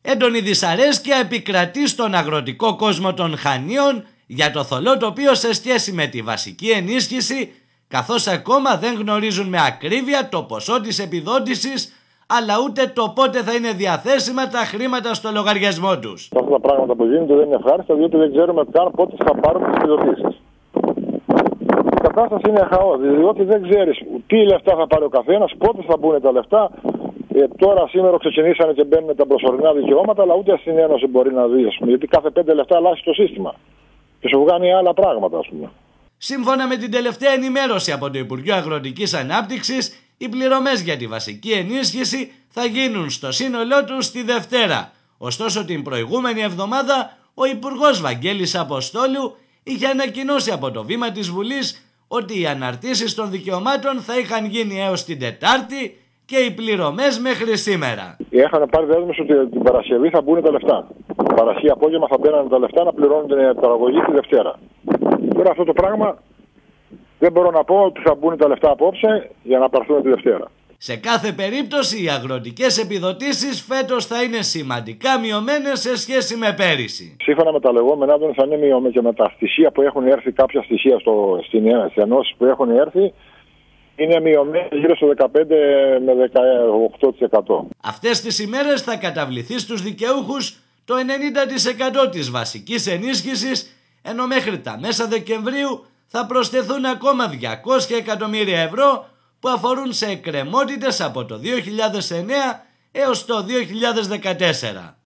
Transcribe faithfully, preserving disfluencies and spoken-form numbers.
Έντονη δυσαρέσκεια επικρατεί στον αγροτικό κόσμο των Χανίων για το θολό τοπίο σε σχέση με τη βασική ενίσχυση, καθώς ακόμα δεν γνωρίζουν με ακρίβεια το ποσό της επιδότησης, αλλά ούτε το πότε θα είναι διαθέσιμα τα χρήματα στο λογαριασμό τους. Αυτά τα πράγματα που γίνονται δεν είναι ευχάριστα, διότι δεν ξέρουμε καν πότε θα πάρουμε τις επιδοτήσεις. Η κατάσταση είναι χαόδη, διότι δεν ξέρεις τι λεφτά θα πάρει ο καθένας, πότε θα μπουν τα λεφτά. Ε, τώρα σήμερα ξεκινήσανε και μπαίνουν τα προσωρινά δικαιώματα, αλλά ούτε στην Ένωση μπορεί να δει, γιατί κάθε πέντε λεφτά αλλάζει το σύστημα και σου βγάνει άλλα πράγματα, ας πούμε. Σύμφωνα με την τελευταία ενημέρωση από το Υπουργείο Αγροτικής Ανάπτυξης, οι πληρωμές για τη βασική ενίσχυση θα γίνουν στο σύνολό τους τη Δευτέρα. Ωστόσο, την προηγούμενη εβδομάδα ο Υπουργός Βαγγέλης Αποστόλου είχε ανακοινώσει από το βήμα της Βουλής ότι οι αναρτήσεις των δικαιωμάτων θα είχαν γίνει έως την Τετάρτη και οι πληρωμές μέχρι σήμερα. Έχανε πάρει δέσμευση ότι την Παρασκευή θα μπουν τα λεφτά. Παρασκευή απόγευμα θα μπαίνουν τα λεφτά να πληρώνουν την παραγωγή τη Δευτέρα. Τώρα αυτό το πράγμα δεν μπορώ να πω ότι θα μπουν τα λεφτά απόψε για να πάρθουν τη Δευτέρα. Σε κάθε περίπτωση οι αγροτικές επιδοτήσεις φέτος θα είναι σημαντικά μειωμένες σε σχέση με πέρυσι. Σύμφωνα με τα λεγόμενά του θα είναι μειωμένες και με τα στοιχεία που έχουν έρθει, κάποια στοιχεία στο, στην ενώσεις που έχουν έρθει, είναι μειωμένες γύρω στο δεκαπέντε με δεκαοκτώ τοις εκατό. Αυτές τις ημέρες θα καταβληθεί στους δικαιούχους το ενενήντα τοις εκατό της βασικής ενίσχυσης, ενώ μέχρι τα μέσα Δεκεμβρίου θα προσθεθούν ακόμα διακόσια εκατομμύρια ευρώ που αφορούν σε εκκρεμότητες από το δύο χιλιάδες εννέα έως το δύο χιλιάδες δεκατέσσερα.